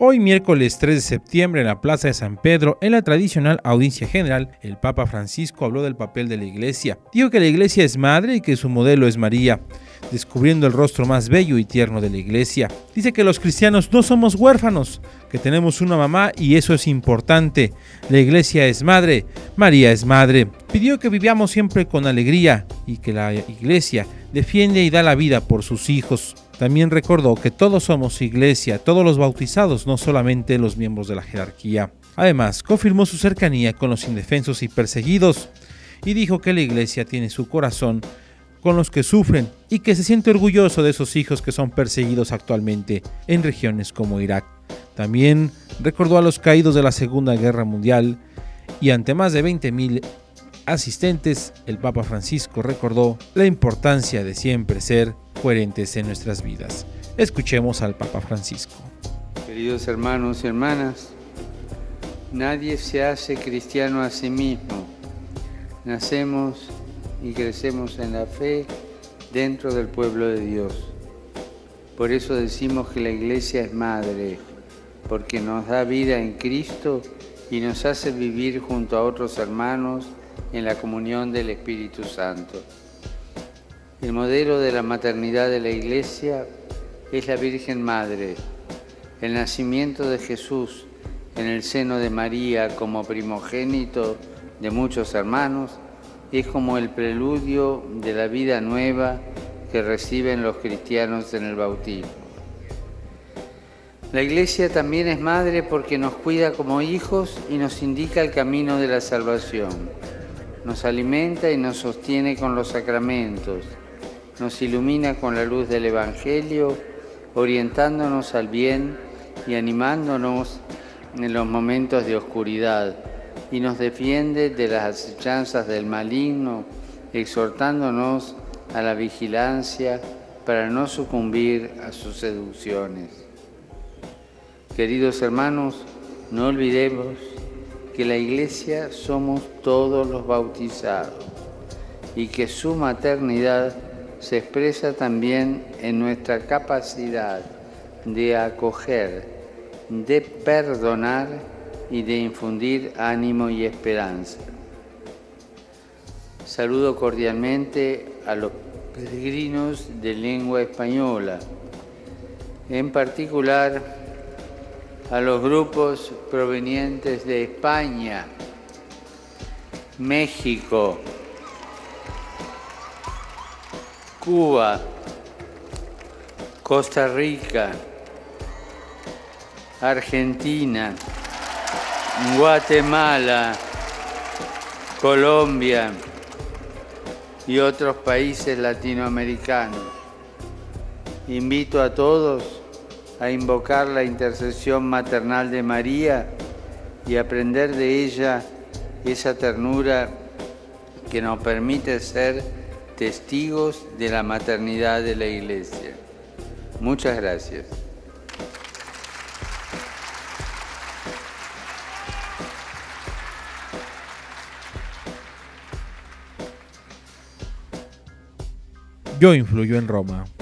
Hoy, miércoles 3 de septiembre, en la Plaza de San Pedro, en la tradicional audiencia general, el Papa Francisco habló del papel de la Iglesia. Dijo que la Iglesia es madre y que su modelo es María, descubriendo el rostro más bello y tierno de la Iglesia. Dice que los cristianos no somos huérfanos, que tenemos una mamá y eso es importante. La Iglesia es madre, María es madre. Pidió que vivamos siempre con alegría y que la Iglesia defiende y da la vida por sus hijos. También recordó que todos somos Iglesia, todos los bautizados, no solamente los miembros de la jerarquía. Además, confirmó su cercanía con los indefensos y perseguidos y dijo que la Iglesia tiene su corazón con los que sufren y que se siente orgulloso de esos hijos que son perseguidos actualmente en regiones como Irak. También recordó a los caídos de la Segunda Guerra Mundial y ante más de 20,000 asistentes, el Papa Francisco recordó la importancia de siempre ser coherentes en nuestras vidas. Escuchemos al Papa Francisco. Queridos hermanos y hermanas, nadie se hace cristiano a sí mismo. Nacemos y crecemos en la fe dentro del pueblo de Dios. Por eso decimos que la Iglesia es madre, porque nos da vida en Cristo y nos hace vivir junto a otros hermanos en la comunión del Espíritu Santo. El modelo de la maternidad de la Iglesia es la Virgen Madre. El nacimiento de Jesús en el seno de María como primogénito de muchos hermanos es como el preludio de la vida nueva que reciben los cristianos en el bautismo. La Iglesia también es madre porque nos cuida como hijos y nos indica el camino de la salvación. Nos alimenta y nos sostiene con los sacramentos. Nos ilumina con la luz del Evangelio, orientándonos al bien y animándonos en los momentos de oscuridad. Y nos defiende de las acechanzas del maligno, exhortándonos a la vigilancia para no sucumbir a sus seducciones. Queridos hermanos, no olvidemos que la Iglesia somos todos los bautizados y que su maternidad se expresa también en nuestra capacidad de acoger, de perdonar y de infundir ánimo y esperanza. Saludo cordialmente a los peregrinos de lengua española, en particular a los grupos provenientes de España, México, Cuba, Costa Rica, Argentina, Guatemala, Colombia y otros países latinoamericanos. Invito a todos a invocar la intercesión maternal de María y aprender de ella esa ternura que nos permite ser testigos de la maternidad de la Iglesia. Muchas gracias. Yo influyo en Roma.